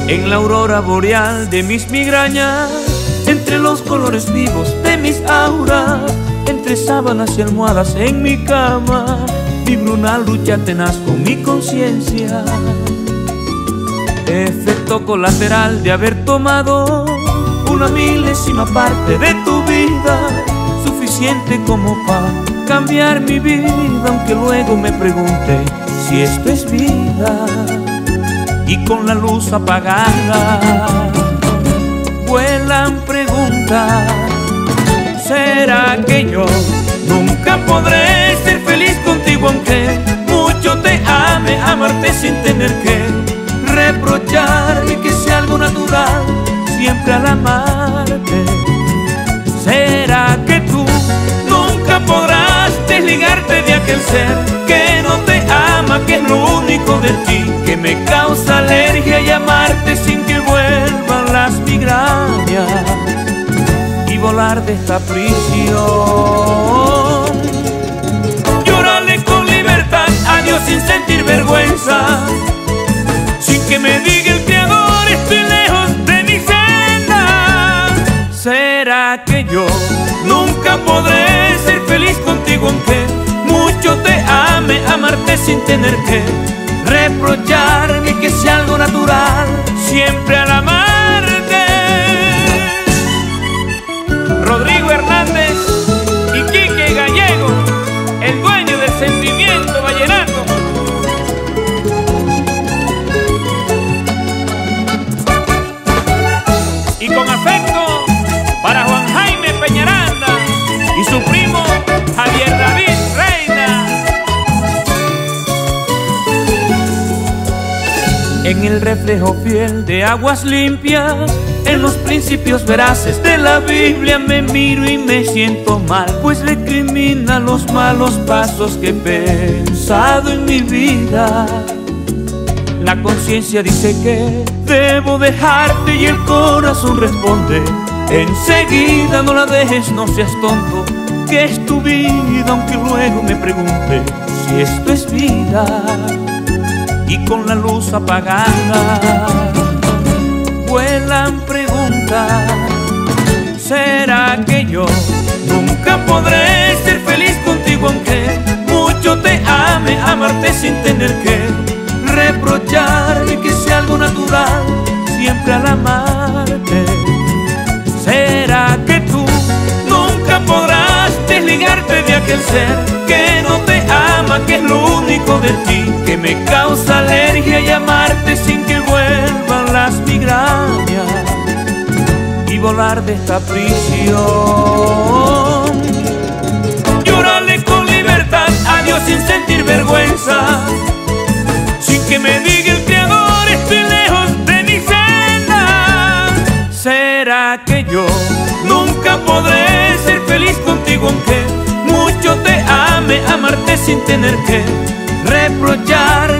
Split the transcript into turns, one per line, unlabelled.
En la aurora boreal de mis migrañas, entre los colores vivos de mis auras, entre sábanas y almohadas en mi cama, vibra una lucha tenaz con mi conciencia. Efecto colateral de haber tomado una milésima parte de tu vida, suficiente como para cambiar mi vida, aunque luego me pregunte si esto es vida. Y con la luz apagada vuelan preguntas: ¿será que yo nunca podré ser feliz contigo aunque mucho te ame? Amarte sin tener que reprocharme, que sea algo natural siempre al amarte. ¿Será que tú nunca podrás desligarte de aquel ser que no te ama, que es lo único de ti que me causa alergia, y amarte sin que vuelvan las migrañas y volar de esta prisión? Llórale con libertad a Dios sin sentir vergüenza, sin que me diga el Creador estoy lejos de mi senda. ¿Será que yo nunca podré ser feliz contigo aunque mucho te ame? Amarte sin tener que reprocharme, que sea algo natural siempre al amarte. Rodrigo Hernández y Quique Gallego, el dueño del sentimiento vallenato. Y con afecto para Juan Jaime Peñaranda y su primo Javier David Reina. En el reflejo fiel de aguas limpias, en los principios veraces de la Biblia, me miro y me siento mal, pues recrimina los malos pasos que he pensado en mi vida. La conciencia dice que debo dejarte y el corazón responde enseguida: no la dejes, no seas tonto, que es tu vida, aunque luego me pregunte si esto es vida. Y con la luz apagada vuelan preguntas: ¿será que yo nunca podré ser feliz contigo aunque mucho te ame? Amarte sin tener que reprocharme, que sea algo natural siempre al amarte. ¿Será que tú nunca podrás desligarte de aquel ser que no te ama, que es lo único de ti que me causa alergia, y amarte sin que vuelvan las migrañas y volar de esta prisión? Llórale con libertad a Dios sin sentir vergüenza, sin que me diga el Creador estoy lejos de mi senda. ¿Será que yo nunca podré ser feliz contigo aunque mucho te ame? Amarte sin tener que reprochar,